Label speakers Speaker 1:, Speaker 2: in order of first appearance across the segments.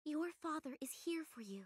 Speaker 1: Your father is here for you.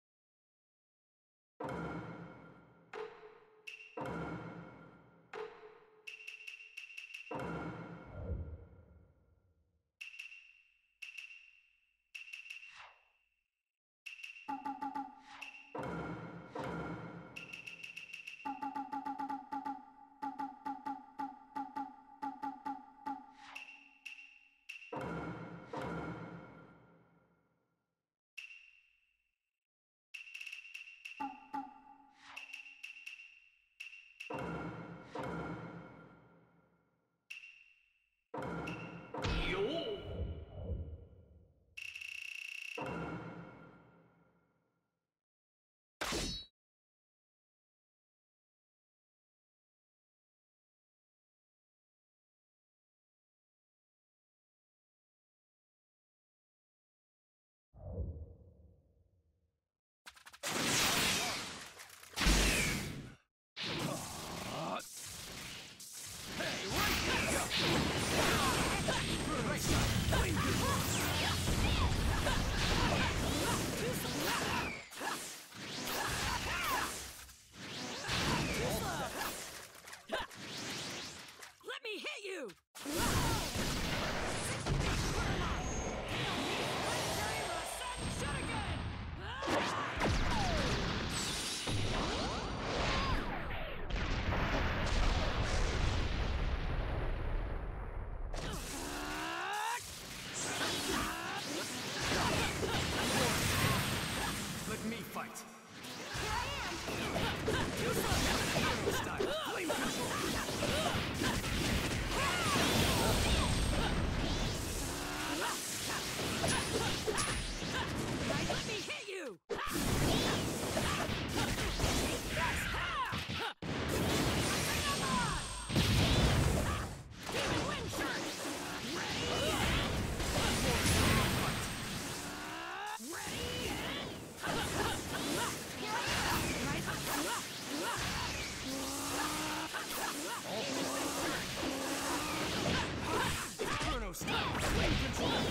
Speaker 2: Let me hit you!
Speaker 3: Let me fight.
Speaker 2: Here I am!
Speaker 3: Style. Flame control.
Speaker 2: Let me hit you! Demon wind shirt! Ready? Ready?
Speaker 3: Inferno style. Flame control.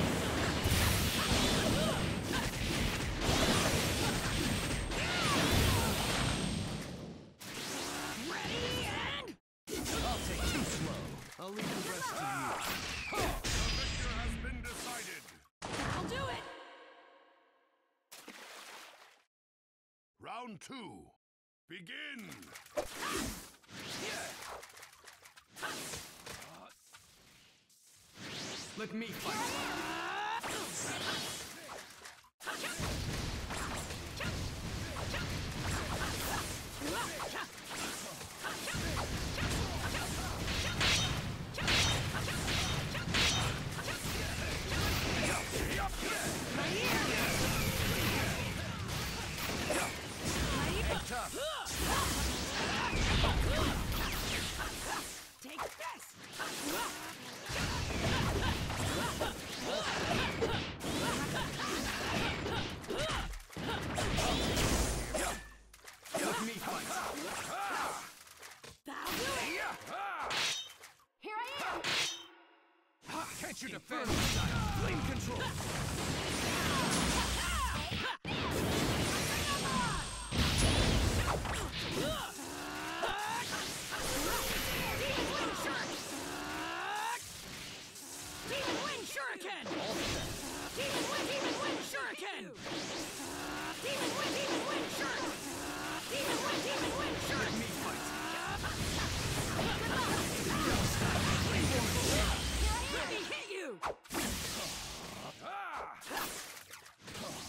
Speaker 2: Ready and...
Speaker 3: I'll take too slow. I'll leave the rest to you.
Speaker 4: The victor has been decided.
Speaker 2: I'll do it!
Speaker 4: Round 2. Begin.
Speaker 3: Let me fight.
Speaker 2: Tough. Take this!
Speaker 3: Let me fight.
Speaker 2: That'll do it! Here I am!
Speaker 3: Can't you defend? Flame control.
Speaker 2: Demon wind shuriken! Demon wind shuriken! Demon wind shuriken! Demon wind shuriken!
Speaker 3: Let me fight.
Speaker 2: Let me hit you!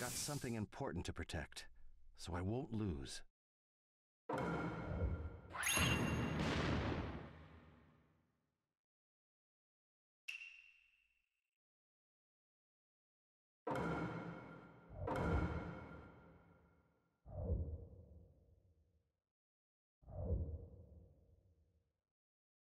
Speaker 3: got something important to protect, so I won't lose.